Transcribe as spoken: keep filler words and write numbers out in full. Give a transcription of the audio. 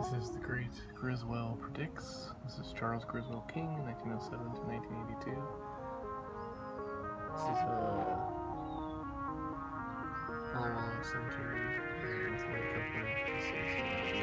This is The Great Criswell Predicts. This is Charles Criswell King, nineteen oh seven to nineteen eighty-two. This is a how long century with my coupling. This is